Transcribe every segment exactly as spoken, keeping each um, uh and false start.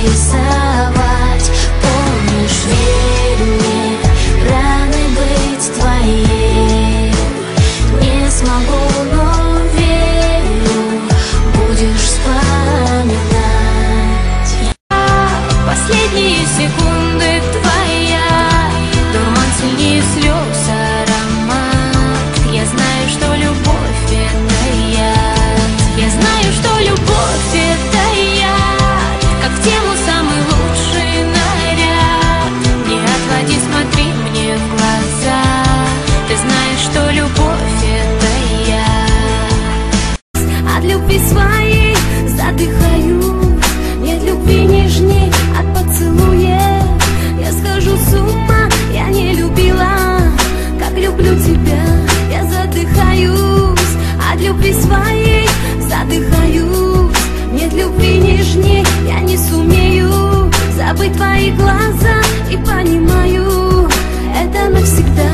рисовать. Помнишь, верь мне, рано быть твоей не смогу, но верю, будешь вспоминать. Последние секунды твоя, дурман сильнее слез, аромат. Я знаю, что любовь — это яд. Я знаю, что любовь — это яд. Как в тему самый лучший наряд. Не отводи, смотри мне в глаза. Ты знаешь, что любовь — это яд. От любви своей задыхаю. Нет любви нежней от поцелуя. Я схожу с ума, я не любила, как люблю тебя. Я задыхаюсь, от любви своей задыхаюсь. Нет любви нежней, я не сумею забыть твои глаза и понимаю, это навсегда.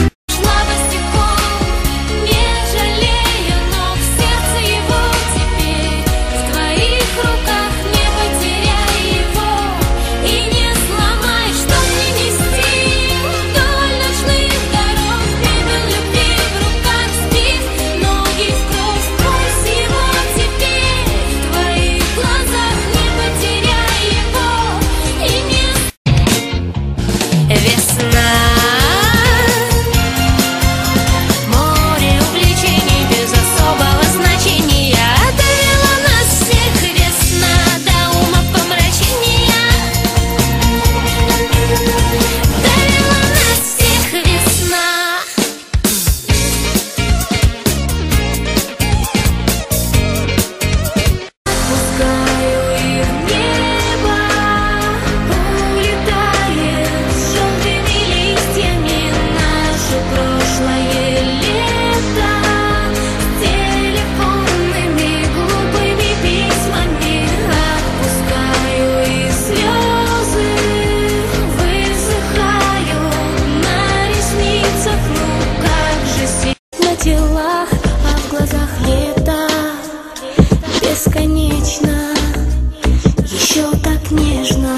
Бесконечно, еще так нежно.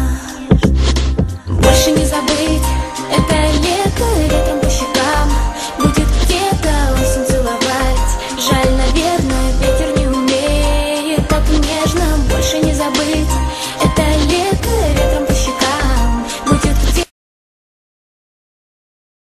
Больше не забыть это лето, ветром по щекам будет где-то осень целовать. Жаль, наверное, ветер не умеет так нежно. Больше не забыть это